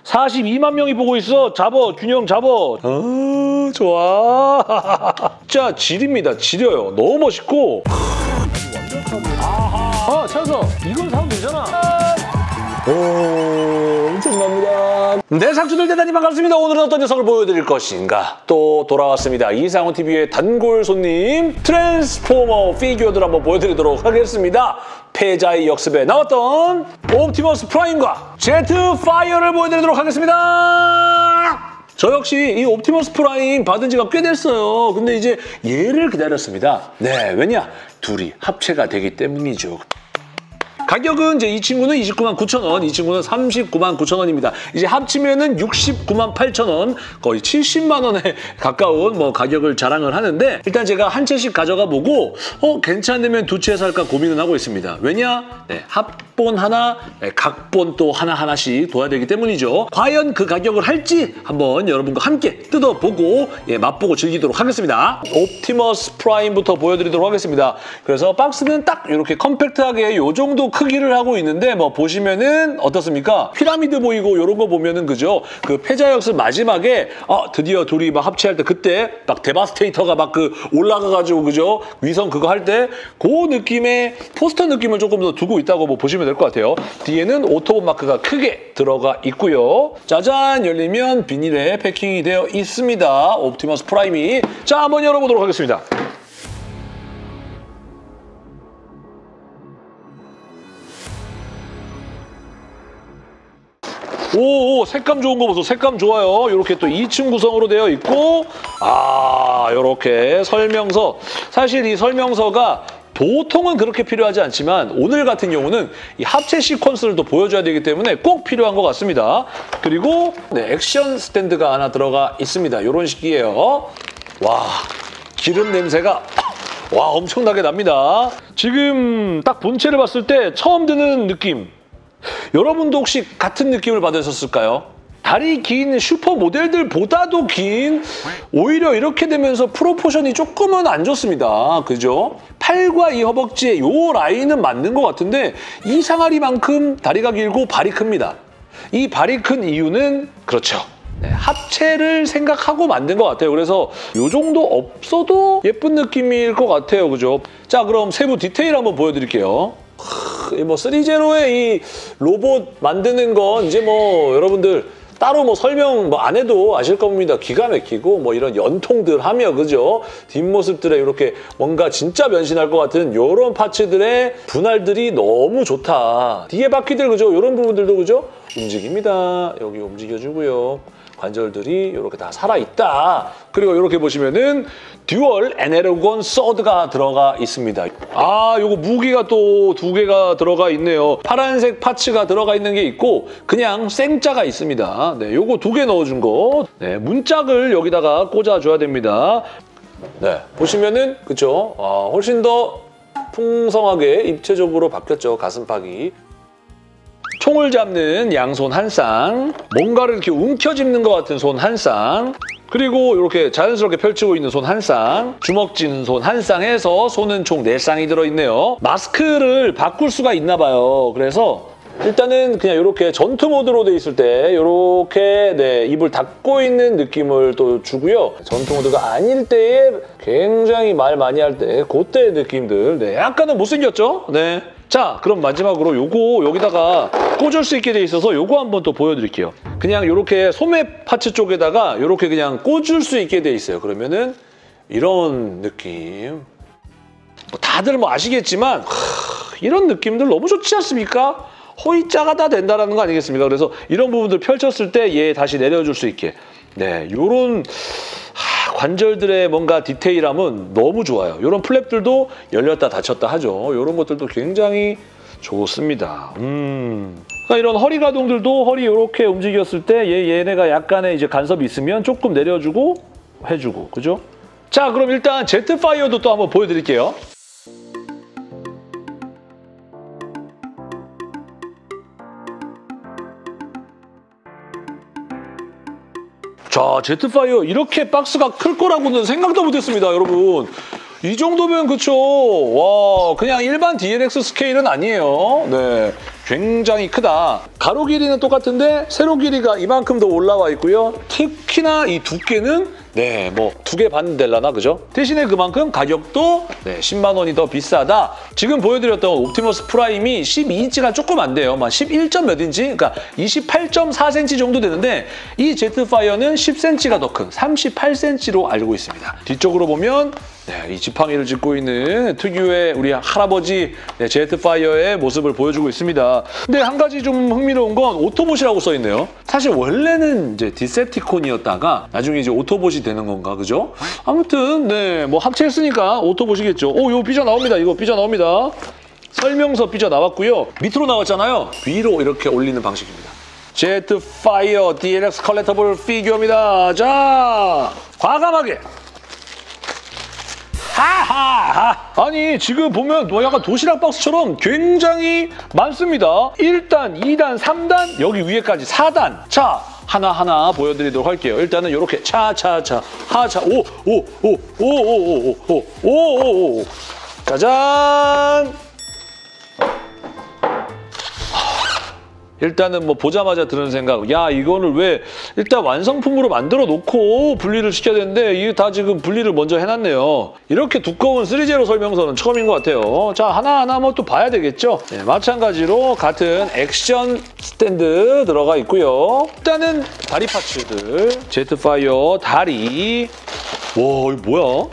42만 명이 보고 있어. 잡어, 균형 잡어. 좋아. 진짜 질입니다. 지려요. 너무 멋있고. 아, 찬서. 이걸 사면 되잖아. 엄청납니다. 네, 상추들 대단히 반갑습니다. 오늘은 어떤 녀석을 보여드릴 것인가. 또 돌아왔습니다. 이상훈TV의 단골 손님 트랜스포머 피규어들 한번 보여드리도록 하겠습니다. 패자의 역습에 나왔던 옵티머스 프라임과 제트파이어를 보여드리도록 하겠습니다. 저 역시 이 옵티머스 프라임 받은 지가 꽤 됐어요. 근데 이제 얘를 기다렸습니다. 네, 왜냐? 둘이 합체가 되기 때문이죠. 가격은 이제 이 친구는 29만 9천 원, 이 친구는 39만 9천 원입니다. 이제 합치면은 69만 8천 원, 거의 70만 원에 가까운 뭐 가격을 자랑을 하는데 일단 제가 한 채씩 가져가 보고 괜찮으면 두 채 살까 고민을 하고 있습니다. 왜냐? 네, 합본 하나, 네, 각본 또 하나하나씩 둬야 되기 때문이죠. 과연 그 가격을 할지 한번 여러분과 함께 뜯어보고 맛보고 즐기도록 하겠습니다. 옵티머스 프라임부터 보여드리도록 하겠습니다. 그래서 박스는 딱 이렇게 컴팩트하게 이 정도 크기를 하고 있는데 뭐 보시면은 어떻습니까? 피라미드 보이고 이런 거 보면은 그죠? 그 패자 역습 마지막에 드디어 둘이 막 합체할 때 그때 막 데바스테이터가 막 그 올라가가지고 그죠? 위성 그거 할 때 그 느낌의 포스터 느낌을 조금 더 두고 있다고 뭐 보시면 될 것 같아요. 뒤에는 오토본 마크가 크게 들어가 있고요. 짜잔 열리면 비닐에 패킹이 되어 있습니다. 옵티머스 프라임이. 자, 한번 열어보도록 하겠습니다. 오, 색감 좋은 거 보소. 색감 좋아요. 이렇게 또 2층 구성으로 되어 있고 이렇게 설명서. 사실 이 설명서가 보통은 그렇게 필요하지 않지만 오늘 같은 경우는 이 합체 시퀀스를 또 보여줘야 되기 때문에 꼭 필요한 것 같습니다. 그리고 네, 액션 스탠드가 하나 들어가 있습니다. 이런 식이에요. 와, 기름 냄새가 엄청나게 납니다. 지금 딱 본체를 봤을 때 처음 드는 느낌. 여러분도 혹시 같은 느낌을 받으셨을까요? 다리 긴 슈퍼 모델들보다도 긴, 오히려 이렇게 되면서 프로포션이 조금은 안 좋습니다. 그죠? 팔과 이 허벅지의 요 라인은 맞는 것 같은데 이 상아리만큼 다리가 길고 발이 큽니다. 이 발이 큰 이유는 그렇죠. 네, 합체를 생각하고 만든 것 같아요. 그래서 요 정도 없어도 예쁜 느낌일 것 같아요. 그죠? 자, 그럼 세부 디테일 한번 보여드릴게요. 뭐 3제로의 이 로봇 만드는 건 이제 뭐 여러분들 따로 뭐 설명 뭐 안 해도 아실 겁니다. 기가 막히고 뭐 이런 연통들 하며 그죠? 뒷모습들에 이렇게 뭔가 진짜 변신할 것 같은 이런 파츠들의 분할들이 너무 좋다. 뒤에 바퀴들 그죠? 이런 부분들도 그죠? 움직입니다. 여기 움직여주고요. 관절들이 이렇게 다 살아있다. 그리고 이렇게 보시면은 듀얼 에네르곤 서드가 들어가 있습니다. 요거 무기가 또 2개가 들어가 있네요. 파란색 파츠가 들어가 있는 게 있고 그냥 생자가 있습니다. 네, 요거 2개 넣어준 거. 네, 문짝을 여기다가 꽂아줘야 됩니다. 네, 보시면은 그쵸? 훨씬 더 풍성하게 입체적으로 바뀌었죠. 가슴팍이. 총을 잡는 양손 한 쌍, 뭔가를 이렇게 움켜짚는 것 같은 손 한 쌍, 그리고 이렇게 자연스럽게 펼치고 있는 손 한 쌍, 주먹 쥐는 손 한 쌍 해서 손은 총 4쌍이 들어있네요. 마스크를 바꿀 수가 있나 봐요. 그래서 일단은 그냥 이렇게 전투 모드로 돼 있을 때 이렇게 네, 입을 닫고 있는 느낌을 또 주고요. 전투 모드가 아닐 때에 굉장히 말 많이 할 때 그때의 느낌들. 네, 약간은 못생겼죠? 네. 자, 그럼 마지막으로 요거 여기다가 꽂을 수 있게 돼 있어서 요거 한번 또 보여드릴게요. 그냥 이렇게 소매 파츠 쪽에다가 이렇게 그냥 꽂을 수 있게 돼 있어요. 그러면은 이런 느낌. 뭐 다들 뭐 아시겠지만 이런 느낌들 너무 좋지 않습니까? 호이자가 다 된다는 거 아니겠습니까? 그래서 이런 부분들 펼쳤을 때 얘 다시 내려줄 수 있게. 네, 요런 관절들의 뭔가 디테일함은 너무 좋아요. 이런 플랩들도 열렸다 닫혔다 하죠. 이런 것들도 굉장히 좋습니다. 그러니까 이런 허리 가동들도 허리 이렇게 움직였을 때 얘네가 약간의 이제 간섭이 있으면 조금 내려주고 해주고, 그죠? 자, 그럼 일단 제트파이어도 또 한번 보여드릴게요. 자, 제트파이어 이렇게 박스가 클 거라고는 생각도 못했습니다, 여러분. 이 정도면 그쵸. 와, 그냥 일반 DLX 스케일은 아니에요. 네, 굉장히 크다. 가로 길이는 똑같은데 세로 길이가 이만큼 더 올라와 있고요. 특히나 이 두께는 네, 뭐 2개 반 될라나 그죠? 대신에 그만큼 가격도 네, 10만 원이 더 비싸다. 지금 보여드렸던 옵티머스 프라임이 12인치가 조금 안 돼요. 11점 몇 인치? 그러니까 28.4cm 정도 되는데 이 제트파이어는 10cm가 더 큰 38cm로 알고 있습니다. 뒤쪽으로 보면 네, 이 지팡이를 짚고 있는 특유의 우리 할아버지 네, 제트파이어의 모습을 보여주고 있습니다. 근데 한 가지 좀 흥미로운 건 오토봇이라고 써있네요. 사실 원래는 이제 디셉티콘이었다가 나중에 이제 오토봇이 되는 건가, 그죠? 아무튼 네, 뭐 합체했으니까 오토봇이겠죠. 오, 이거 삐져나옵니다. 이거 삐져나옵니다. 설명서 삐져나왔고요. 밑으로 나왔잖아요. 위로 이렇게 올리는 방식입니다. 제트파이어 DLX 컬렉터블 피규어입니다. 자, 과감하게! 하하하! 아니 지금 보면 뭐 약간 도시락 박스처럼 굉장히 많습니다. 1단, 2단, 3단, 여기 위에까지 4단. 자, 하나하나 보여드리도록 할게요. 일단은 이렇게 차차차, 하차, 오. 짜잔! 일단은 뭐 보자마자 드는 생각, 야 이거를 왜 일단 완성품으로 만들어 놓고 분리를 시켜야 되는데 이게 다 지금 분리를 먼저 해놨네요. 이렇게 두꺼운 3제로 설명서는 처음인 것 같아요. 자, 하나하나 뭐 또 봐야 되겠죠. 네, 마찬가지로 같은 액션 스탠드 들어가 있고요. 일단은 다리 파츠들, 제트파이어 다리. 와, 이거 뭐야?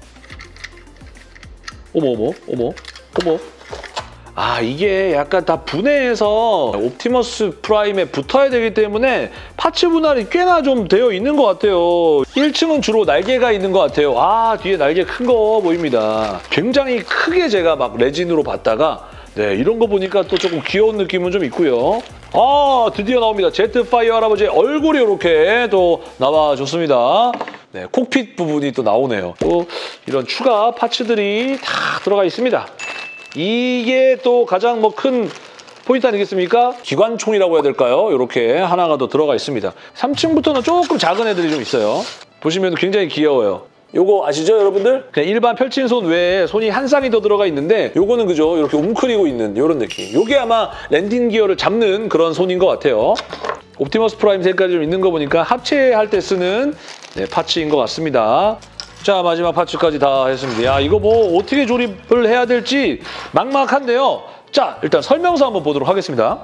어머. 아, 이게 약간 다 분해해서 옵티머스 프라임에 붙어야 되기 때문에 파츠 분할이 꽤나 좀 되어 있는 것 같아요. 1층은 주로 날개가 있는 것 같아요. 아, 뒤에 날개 큰 거 보입니다. 굉장히 크게 제가 막 레진으로 봤다가 네, 이런 거 보니까 또 조금 귀여운 느낌은 좀 있고요. 아, 드디어 나옵니다. 제트파이어 할아버지의 얼굴이 이렇게 또 나와줬습니다. 네, 콕핏 부분이 또 나오네요. 또 이런 추가 파츠들이 다 들어가 있습니다. 이게 또 가장 뭐 큰 포인트 아니겠습니까? 기관총이라고 해야 될까요? 이렇게 하나가 더 들어가 있습니다. 3층부터는 조금 작은 애들이 좀 있어요. 보시면 굉장히 귀여워요. 요거 아시죠, 여러분들? 그냥 일반 펼친 손 외에 손이 한 쌍이 더 들어가 있는데 요거는 그죠? 이렇게 웅크리고 있는 이런 느낌. 요게 아마 랜딩 기어를 잡는 그런 손인 것 같아요. 옵티머스 프라임 색깔이 좀 있는 거 보니까 합체할 때 쓰는 네, 파츠인 것 같습니다. 자, 마지막 파츠까지 다 했습니다. 야, 이거 뭐 어떻게 조립을 해야 될지 막막한데요. 자, 일단 설명서 한번 보도록 하겠습니다.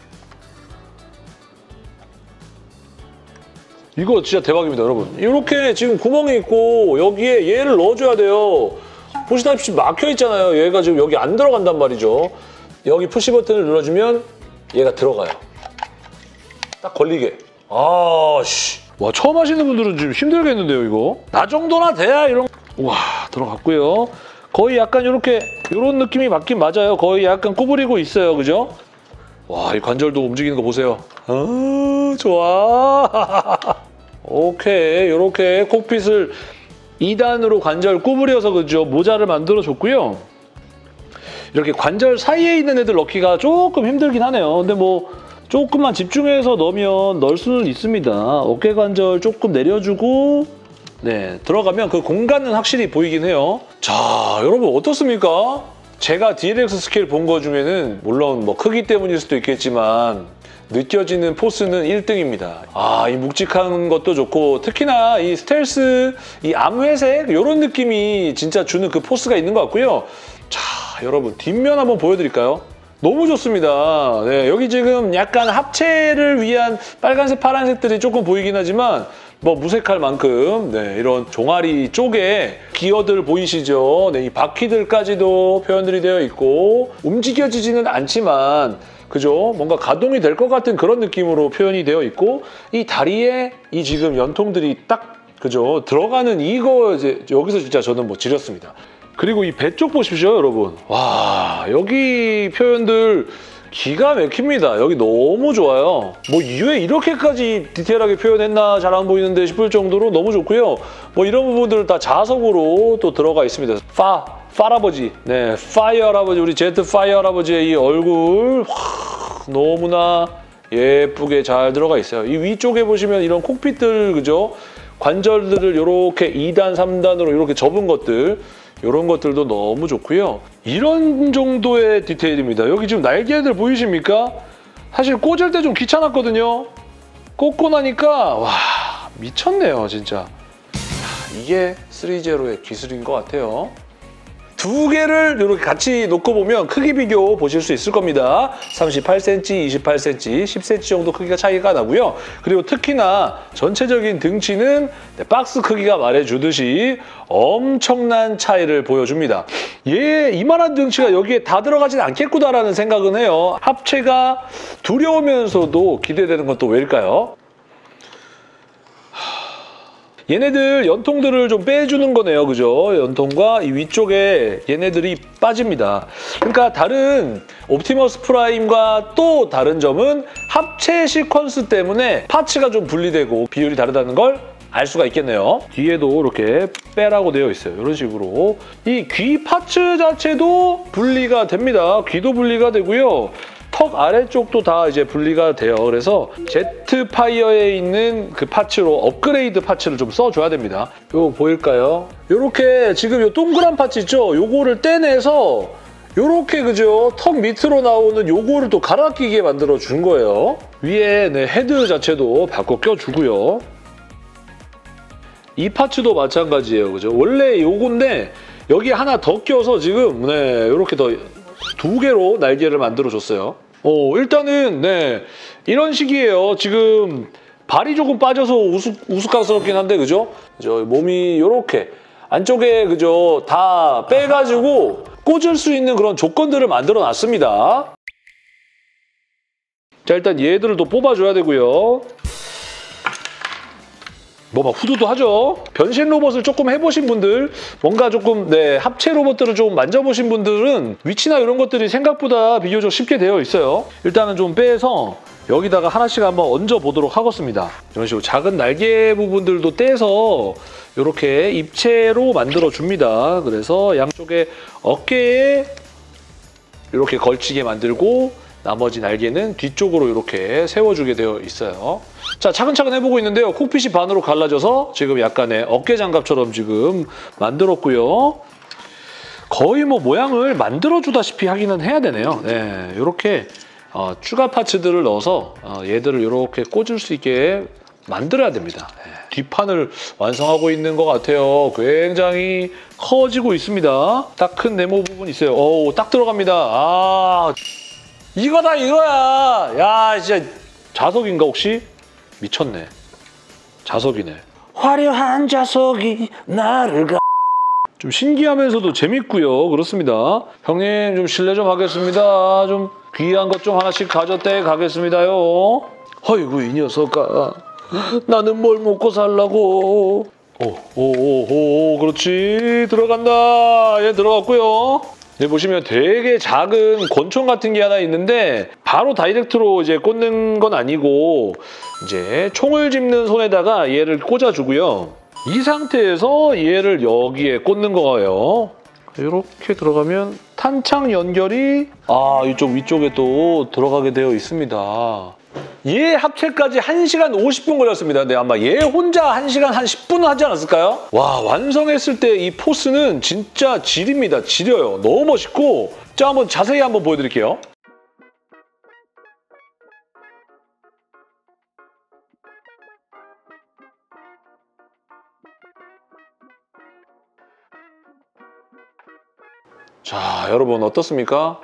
이거 진짜 대박입니다, 여러분. 이렇게 지금 구멍이 있고 여기에 얘를 넣어줘야 돼요. 보시다시피 막혀 있잖아요. 얘가 지금 여기 안 들어간단 말이죠. 여기 푸시 버튼을 눌러주면 얘가 들어가요. 딱 걸리게. 아씨. 와, 처음 하시는 분들은 좀 힘들겠는데요, 이거? 나 정도나 돼야 이런... 와, 들어갔고요. 거의 약간 이렇게 이런 느낌이 맞긴 맞아요. 거의 약간 구부리고 있어요, 그죠? 와, 이 관절도 움직이는 거 보세요. 좋아. 오케이, 이렇게 콕핏을 2단으로 관절 구부려서 그죠? 모자를 만들어줬고요. 이렇게 관절 사이에 있는 애들 넣기가 조금 힘들긴 하네요. 근데 뭐 조금만 집중해서 넣으면 넣을 수는 있습니다. 어깨 관절 조금 내려주고 네, 들어가면 그 공간은 확실히 보이긴 해요. 자, 여러분 어떻습니까? 제가 DLX 스케일 본 거 중에는 물론 뭐 크기 때문일 수도 있겠지만 느껴지는 포스는 1등입니다. 아, 이 묵직한 것도 좋고 특히나 이 스텔스, 이 암회색 이런 느낌이 진짜 주는 그 포스가 있는 것 같고요. 자, 여러분 뒷면 한번 보여드릴까요? 너무 좋습니다. 네, 여기 지금 약간 합체를 위한 빨간색, 파란색들이 조금 보이긴 하지만 뭐 무색할 만큼 네, 이런 종아리 쪽에 기어들 보이시죠? 네, 이 바퀴들까지도 표현들이 되어 있고 움직여지지는 않지만 그죠? 뭔가 가동이 될 것 같은 그런 느낌으로 표현이 되어 있고 이 다리에 이 지금 연통들이 딱 그죠? 들어가는 이거 이제 여기서 진짜 저는 뭐 지렸습니다. 그리고 이 배 쪽 보십시오, 여러분. 와, 여기 표현들 기가 막힙니다. 여기 너무 좋아요. 뭐 왜 이렇게까지 디테일하게 표현했나 잘 안 보이는데 싶을 정도로 너무 좋고요. 뭐 이런 부분들 다 자석으로 또 들어가 있습니다. 파라버지, 네, 파이어 할아버지, 우리 제트 파이어 할아버지의 이 얼굴 너무나 예쁘게 잘 들어가 있어요. 이 위쪽에 보시면 이런 콕핏들, 그죠? 관절들을 이렇게 2단, 3단으로 이렇게 접은 것들 이런 것들도 너무 좋고요. 이런 정도의 디테일입니다. 여기 지금 날개들 보이십니까? 사실 꽂을 때 좀 귀찮았거든요. 꽂고 나니까 와 미쳤네요 진짜. 이게 3제로의 기술인 것 같아요. 두 개를 이렇게 같이 놓고 보면 크기 비교 보실 수 있을 겁니다. 38cm, 28cm, 10cm 정도 크기가 차이가 나고요. 그리고 특히나 전체적인 등치는 박스 크기가 말해주듯이 엄청난 차이를 보여줍니다. 얘 이만한 등치가 여기에 다 들어가진 않겠구나라는 생각은 해요. 합체가 두려우면서도 기대되는 건 또 왜일까요? 얘네들 연통들을 좀 빼주는 거네요. 그죠? 연통과 이 위쪽에 얘네들이 빠집니다. 그러니까 다른 옵티머스 프라임과 또 다른 점은 합체 시퀀스 때문에 파츠가 좀 분리되고 비율이 다르다는 걸 알 수가 있겠네요. 뒤에도 이렇게 빼라고 되어 있어요. 이런 식으로. 이 귀 파츠 자체도 분리가 됩니다. 귀도 분리가 되고요. 턱 아래쪽도 다 이제 분리가 돼요. 그래서 제트파이어에 있는 그 파츠로 업그레이드 파츠를 좀 써줘야 됩니다. 이거 보일까요? 이렇게 지금 이 동그란 파츠 있죠? 요거를 떼내서 요렇게 그죠? 턱 밑으로 나오는 요거를 또 갈아 끼게 만들어 준 거예요. 위에 헤드 자체도 바꿔 껴주고요. 이 파츠도 마찬가지예요. 그죠? 원래 요건데 여기 하나 더 껴서 지금 이렇게 더 두 개로 날개를 만들어줬어요. 일단은 이런 식이에요. 지금 발이 조금 빠져서 우스꽝스럽긴 한데 그죠? 몸이 이렇게 안쪽에 그죠? 다 빼가지고 꽂을 수 있는 그런 조건들을 만들어놨습니다. 자 일단 얘들을 또 뽑아줘야 되고요. 뭐 막 후두도 하죠. 변신 로봇을 조금 해보신 분들, 뭔가 조금 합체 로봇들을 좀 만져보신 분들은 위치나 이런 것들이 생각보다 비교적 쉽게 되어 있어요. 일단은 좀 빼서 여기다가 하나씩 한번 얹어보도록 하겠습니다. 이런 식으로 작은 날개 부분들도 떼서 이렇게 입체로 만들어줍니다. 그래서 양쪽에 어깨에 이렇게 걸치게 만들고 나머지 날개는 뒤쪽으로 이렇게 세워주게 되어 있어요. 자, 차근차근 해보고 있는데요. 콕핏이 반으로 갈라져서 지금 약간의 어깨 장갑처럼 지금 만들었고요. 거의 뭐 모양을 만들어주다시피 하기는 해야 되네요. 이렇게 추가 파츠들을 넣어서 얘들을 이렇게 꽂을 수 있게 만들어야 됩니다. 뒷판을 완성하고 있는 것 같아요. 굉장히 커지고 있습니다. 딱 큰 네모 부분 있어요. 딱 들어갑니다. 이거다 이거야. 야 진짜 자석인가 혹시? 미쳤네. 자석이네. 화려한 자석이 나를 가... 좀 신기하면서도 재밌고요. 그렇습니다. 형님 좀 실례 좀 하겠습니다. 좀 귀한 것 좀 하나씩 가져대 가겠습니다요. 아이고 이 녀석아. 나는 뭘 먹고 살라고. 오 그렇지. 들어간다. 얘 들어갔고요. 여기 보시면 되게 작은 권총 같은 게 하나 있는데 바로 다이렉트로 이제 꽂는 건 아니고 이제 총을 짚는 손에다가 얘를 꽂아주고요. 이 상태에서 얘를 여기에 꽂는 거예요. 이렇게 들어가면 탄창 연결이 이쪽 위쪽에 또 들어가게 되어 있습니다. 얘 합체까지 1시간 50분 걸렸습니다. 근데 아마 얘 혼자 1시간 한 10분 하지 않았을까요? 와, 완성했을 때 이 포스는 진짜 질입니다. 지려요. 너무 멋있고. 자, 한번 자세히 한번 보여드릴게요. 자, 여러분 어떻습니까?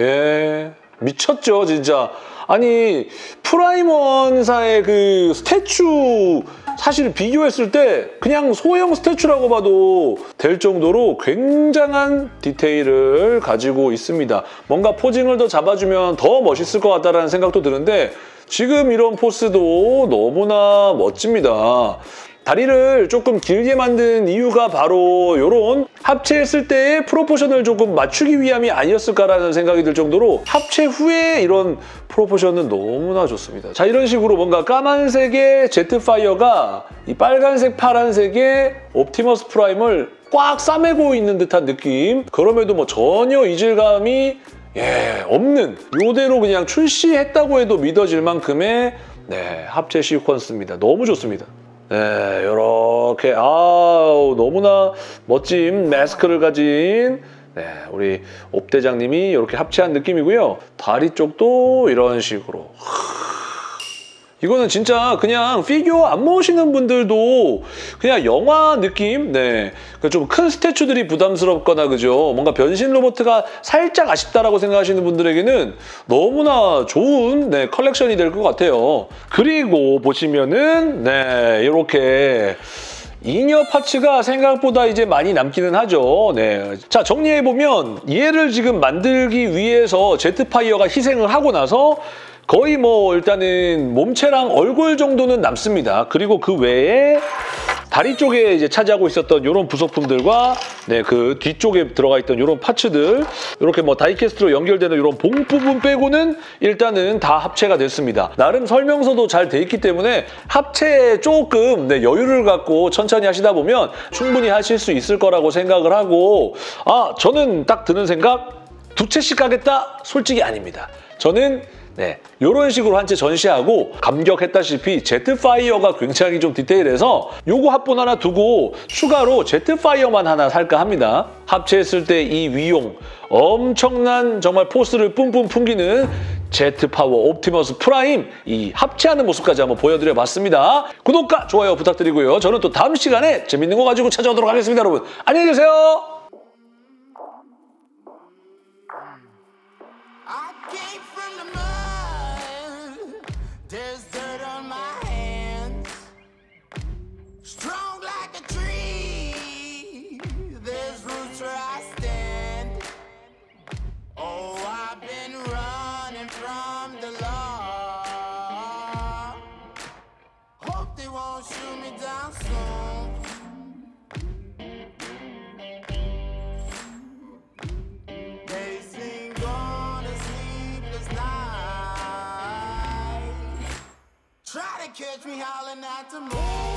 미쳤죠, 진짜. 아니, 프라임원사의 그 스태츄 사실 비교했을 때 그냥 소형 스태츄라고 봐도 될 정도로 굉장한 디테일을 가지고 있습니다. 뭔가 포징을 더 잡아주면 더 멋있을 것 같다는 생각도 드는데 지금 이런 포스도 너무나 멋집니다. 다리를 조금 길게 만든 이유가 바로 이런 합체했을 때의 프로포션을 조금 맞추기 위함이 아니었을까라는 생각이 들 정도로 합체 후에 이런 프로포션은 너무나 좋습니다. 자, 이런 식으로 뭔가 까만색의 제트파이어가 이 빨간색, 파란색의 옵티머스 프라임을 꽉 싸매고 있는 듯한 느낌. 그럼에도 뭐 전혀 이질감이 없는 이대로 그냥 출시했다고 해도 믿어질 만큼의 합체 시퀀스입니다. 너무 좋습니다. 이렇게 너무나 멋진 마스크를 가진 네, 우리 옵대장님이 이렇게 합체한 느낌이고요. 다리 쪽도 이런 식으로. 이거는 진짜 그냥 피규어 안 모으시는 분들도 그냥 영화 느낌? 네. 좀 큰 스태츄들이 부담스럽거나, 그죠? 뭔가 변신 로봇가 살짝 아쉽다라고 생각하시는 분들에게는 너무나 좋은 네, 컬렉션이 될 것 같아요. 그리고 보시면은, 네, 이렇게. 이녀 파츠가 생각보다 이제 많이 남기는 하죠. 네. 자, 정리해보면 얘를 지금 만들기 위해서 제트파이어가 희생을 하고 나서 거의 뭐 일단은 몸체랑 얼굴 정도는 남습니다. 그리고 그 외에 다리 쪽에 이제 차지하고 있었던 이런 부속품들과 네, 그 뒤쪽에 들어가 있던 이런 파츠들, 이렇게 뭐 다이캐스트로 연결되는 이런 봉 부분 빼고는 일단은 다 합체가 됐습니다. 나름 설명서도 잘 돼 있기 때문에 합체에 조금 네, 여유를 갖고 천천히 하시다 보면 충분히 하실 수 있을 거라고 생각을 하고, 저는 딱 드는 생각, 두 채씩 가겠다? 솔직히 아닙니다. 저는 네, 이런 식으로 한 채 전시하고 감격했다시피 제트파이어가 굉장히 좀 디테일해서 요거 합본 하나 두고 추가로 제트파이어만 하나 살까 합니다. 합체했을 때 이 위용, 엄청난 정말 포스를 뿜뿜 풍기는 제트파워 옵티머스 프라임, 이 합체하는 모습까지 한번 보여드려봤습니다. 구독과 좋아요 부탁드리고요. 저는 또 다음 시간에 재밌는 거 가지고 찾아오도록 하겠습니다. 여러분 안녕히 계세요. There's dirt on my hands, strong like a tree. There's roots where I stand. Oh, I've been running from the law. Hope they won't shoot me down soon. They sing on a sleepless night. Try to catch me howling at the moon.